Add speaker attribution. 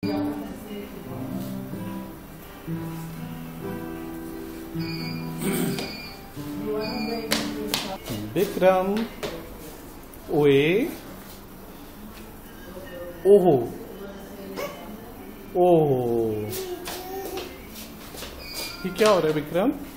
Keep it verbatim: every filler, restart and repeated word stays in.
Speaker 1: विक्रम, ओए, ओहो, ओहो, ये क्या हो रहा है विक्रम?